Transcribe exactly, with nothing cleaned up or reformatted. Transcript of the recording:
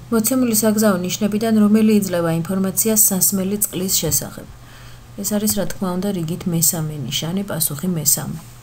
მოცემული საგზაო ნიშნებიდან რომელი იძლევა ინფორმაციას სასმელი წყლის შესახებ? ეს არის რა თქმა უნდა რიგით მესამე ნიშანი, პასუხი მესამე.